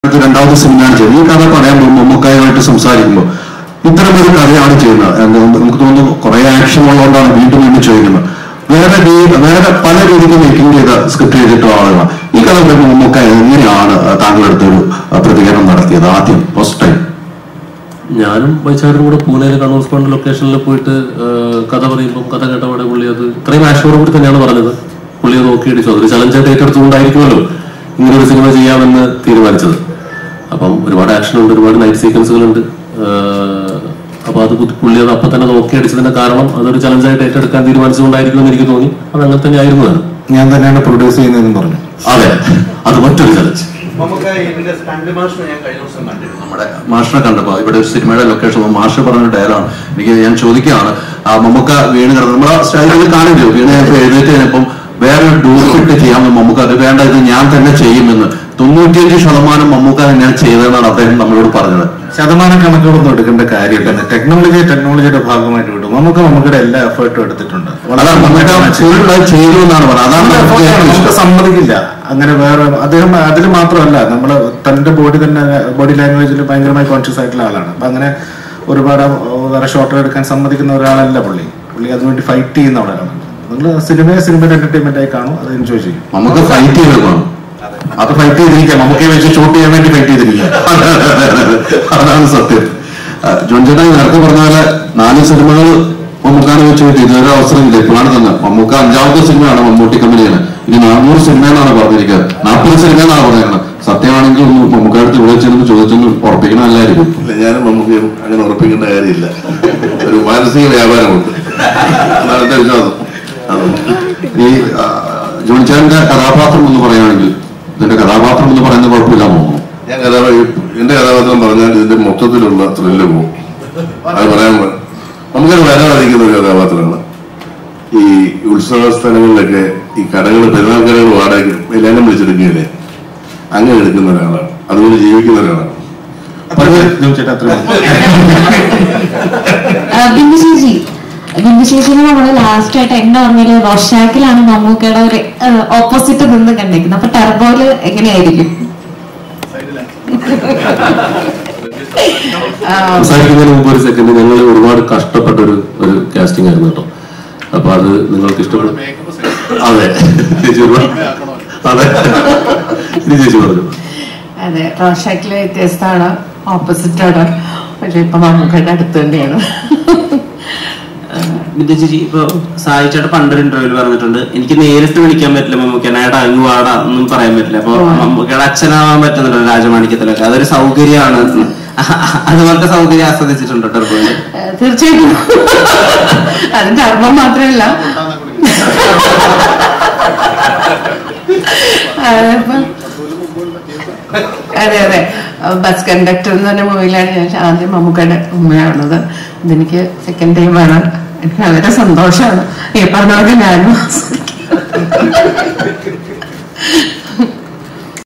രണ്ടാമത്തെ സിനിമയാണ് ചെയ്യുന്നത്. ഈ കഥ പറയാൻ മമ്മൂക്കായുമായിട്ട് സംസാരിക്കുമ്പോൾ ഇത്തരമൊരു കഥയാണ് ചെയ്യുന്നത്. നമുക്ക് തോന്നുന്നു കുറെ ആക്ഷൻ ഉള്ളതുകൊണ്ടാണ് വീണ്ടും വീണ്ടും ചോദിക്കുന്നത്. വേറെ പല രീതിക്ക് മേക്കിംഗ് ചെയ്ത സ്ക്രിപ്റ്റ് ചെയ്തിട്ടുള്ള ആളുകളാണ്. ഈ കഥ പറയുമ്പോൾ മമ്മൂക്ക എങ്ങനെയാണ് താങ്കളെടുത്തൊരു പ്രതികരണം നടത്തിയത് ആദ്യം ഫസ്റ്റ് ടൈം? ഞാനും വൈചാരും കൂടെ പൂനെയിലെ കണ്ണൂർ സ്പോണ്ട് ലൊക്കേഷനിൽ പോയിട്ട് കഥ പറയുമ്പോൾ കഥ കേട്ടവിടെ പുള്ളി അത് ഇത്രയും ആഷോട് കൂടി തന്നെയാണ് പറഞ്ഞത്. പുള്ളി അത് നോക്കിയിടിച്ചു. അതൊരു ചലഞ്ചായിട്ട് ഏറ്റെടുത്തുകൊണ്ടായിരിക്കുമല്ലോ ഇങ്ങനെ ഒരു സിനിമ ചെയ്യാമെന്ന് തീരുമാനിച്ചത്. അപ്പം ഒരുപാട് ആക്ഷൻ ഉണ്ട്, ഒരുപാട് നൈറ്റ് സീക്വൻസുകളുണ്ട്. അപ്പൊ അത് പുള്ളി അത് അപ്പൊ തന്നെ നോക്കി അടിച്ചതിന്റെ കാരണം അതൊരു ചലഞ്ചായിട്ട് ഏറ്റെടുക്കാൻ തീരുമാനിച്ചുകൊണ്ടായിരിക്കുമെന്ന് എനിക്ക് തോന്നി. അത് അങ്ങനെ തന്നെ ആയിരുന്നു. ഞാൻ തന്നെയാണ് പ്രൊഡ്യൂസ് ചെയ്യുന്നതെന്ന് പറഞ്ഞു. അതെ, അത് മറ്റൊരു ചലഞ്ച്. നമ്മുടെ മാഷിനെ കണ്ടപ്പോ ഇവിടെ ഒരു സിനിമയുടെ ലൊക്കേഷൻ മാഷ് പറഞ്ഞ ഡയലോഗാണ് ഞാൻ ചോദിക്കുകയാണ്. മമ്മൂക്ക വീണ് കിടന്നു നമ്മളെ സ്റ്റൈലിൽ കാണില്ലോ, വീണ് എഴുന്നേറ്റ് കഴിഞ്ഞപ്പം വേറെ ഡൂപ്പിട്ട് ചെയ്യാമെന്ന് മമ്മൂക്ക അത് വേണ്ട, ഇത് ഞാൻ തന്നെ ചെയ്യുമെന്ന് 95% മമ്മൂക്ക തന്നെയാണ് ചെയ്തതെന്നാണ് അദ്ദേഹം നമ്മളോട് പറഞ്ഞത്. ശതമാനം കണക്കുകളൊന്നും എടുക്കേണ്ട കാര്യമില്ല. ടെക്നോളജിയുടെ ഭാഗമായിട്ട് വിടും. മമ്മൂക്കയുടെ എല്ലാ എഫേർട്ടും എടുത്തിട്ടുണ്ട്. ചെയ്തു എന്നാണ് പറഞ്ഞത്. അതാണ് സമ്മതിക്കില്ല അങ്ങനെ. വേറെ അദ്ദേഹം അതിൽ മാത്രമല്ല, നമ്മള് തന്റെ ബോഡി ലാംഗ്വേജിൽ ഭയങ്കരമായി കോൺഷ്യസ് ആയിട്ടുള്ള ആളാണ്. അപ്പൊ അങ്ങനെ ഒരുപാട് വേറെ ഷോട്ടുകൾ എടുക്കാൻ സമ്മതിക്കുന്ന ഒരാളല്ല പുള്ളി. അതിനുവേണ്ടി ഫൈറ്റ് ചെയ്യുന്ന ആളാണ്. നിങ്ങൾ സിനിമയുടെ എന്റർടൈൻമെന്റ് ആയി കാണും, അത് എൻജോയ് ചെയ്യും. നമുക്ക് ഫൈറ്റ് ചെയ്ത് കാണും. അത് ഫൈറ്റ് ചെയ്തിരിക്കാം, നമുക്ക് വെച്ച് ഷൂട്ട് ചെയ്യാൻ വേണ്ടി ഫൈറ്റ് ചെയ്തിരിക്കാം. അതാണ് സത്യം. ജോൺ ചേട്ടാ നേരത്തെ പറഞ്ഞ പോലെ 4 സിനിമകൾ മമ്മൂക്കാനെ വെച്ച് കിട്ടി. ഇതൊരു അവസരമില്ല, ഇപ്പോഴാണ് തന്നെ. മമ്മൂക്ക 5ാമത്തെ സിനിമയാണ് മമ്മൂട്ടി കമ്പനിയാണ്. ഇനി 400 സിനിമ എന്നാണ് പറഞ്ഞിരിക്കുന്നത്, 40 സിനിമ എന്നാണ് പറഞ്ഞിരിക്കുന്നത്. സത്യമാണെങ്കിൽ ഒന്ന് മമ്മൂക്കടുത്ത് വിളിച്ചെന്ന് ചോദിച്ചൊന്ന് ഉറപ്പിക്കണമല്ലായിരിക്കും. ഞാനും മമ്മൂക്കയും അങ്ങനെ ഉറപ്പിക്കേണ്ട കാര്യമില്ല. ഒരു മാനസിക വ്യാപാരമുണ്ട്, അതാണ് എന്റെ വിശ്വാസം. ഈ ജോണിച്ചാന്റെ കഥാപാത്രം എന്ന് പറയുകയാണെങ്കിൽ ഇതിന്റെ കഥാപാത്രം എന്ന് പറയുന്നത് കുഴപ്പമില്ല തോന്നുന്നു. എന്റെ കഥാപാത്രം പറഞ്ഞാൽ ഇതിന്റെ മൊത്തത്തിലുള്ള ത്രില്ല് പോകും. അത് പറയാൻ നമുക്കത് വരാതിരിക്കുന്ന ഒരു കഥാപാത്രമാണ്. ഈ ഉത്സവ സ്ഥലങ്ങളിലൊക്കെ ഈ കടകൾ, പെരുന്നാൾ കടകൾ വാടക ലേലം വിളിച്ചെടുക്കുകയല്ലേ, അങ്ങനെ എടുക്കുന്ന ഒരാളാണ്. അതുകൊണ്ട് ജീവിക്കുന്ന ഒരാളാണ്. ബിന്ദുശേഷിനെ നമ്മള് ലാസ്റ്റ് ആയിട്ട് എന്റെ ഓർമ്മയില് റോഷാക്കിലാണ് മമ്മൂക്കയുടെ ഒരു ഓപ്പോസിറ്റ് നിന്ന് കണ്ടിരിക്കുന്നത്. അപ്പൊ ടർബോയില് എങ്ങനെയായിരിക്കും? സംസാരിക്കുന്നതിന് മുമ്പ് ഒരു സെക്കൻഡ്, ഞങ്ങൾ ഒരുപാട് കഷ്ടപ്പെട്ട ഒരു കാസ്റ്റിംഗ് ആയിരുന്നു കേട്ടോ. അപ്പൊ അത് നിങ്ങൾക്ക് ഇഷ്ടപ്പെടും. അതെ ചേച്ചി, അതെ ചേച്ചി പറഞ്ഞു. അതെ, റോഷാക്കില് വ്യത്യസ്തമാണ്, ഓപ്പോസിറ്റാണ്. പക്ഷെ ഇപ്പൊ മമ്മൂക്കയുടെ അടുത്ത് തന്നെയാണ്. ചേച്ചി ഇപ്പൊ സായിച്ചേട്ട പണ്ടൊരു ഇന്റർവ്യൂല് പറഞ്ഞിട്ടുണ്ട്, എനിക്ക് നേരിട്ട് വിളിക്കാൻ പറ്റില്ല മമ്മൂക്കനെ, ഏടാ അങ്ങ് വാടാ ഒന്നും പറയാൻ പറ്റില്ല. അപ്പൊ മമ്മൂക്കയുടെ അച്ഛനാവാൻ പറ്റുന്നുണ്ടല്ലോ രാജമാണിക്യത്തിലൊക്കെ, അതൊരു സൗകര്യമാണ്. അതുപോലത്തെ സൗകര്യം ആസ്വദിച്ചിട്ടുണ്ടോ ടർബോയില്? തീർച്ചയായിട്ടും. അത് ടർബോ മാത്രമല്ല, അതെ അതെ, ബസ് കണ്ടക്ടർ എന്ന് പറഞ്ഞ മൂവിയിലാണ് ഞാൻ ആദ്യം മമ്മൂക്കയുടെ ഉമ്മയാവുന്നത്. ഇതെനിക്ക് സെക്കൻഡ് ടൈമാണ്. എനിക്ക് വളരെ സന്തോഷമാണ്. ഈ പറഞ്ഞ ഞാനും